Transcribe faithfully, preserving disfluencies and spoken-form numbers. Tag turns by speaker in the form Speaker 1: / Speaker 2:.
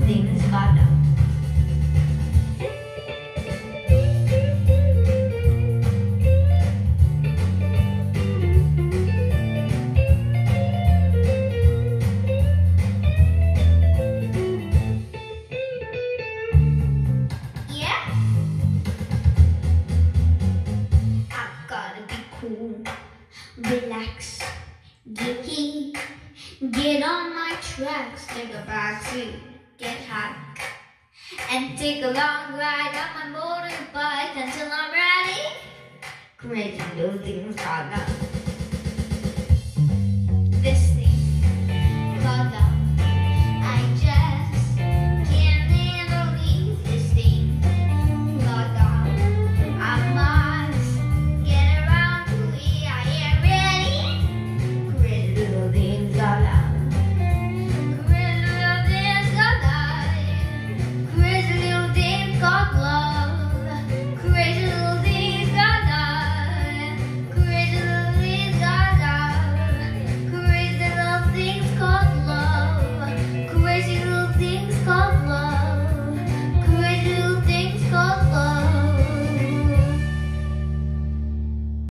Speaker 1: things got done.
Speaker 2: Relax, geeky, get on my tracks, take a backseat, get high, and take a long ride on my motorbike until I'm ready. Crazy new things are done.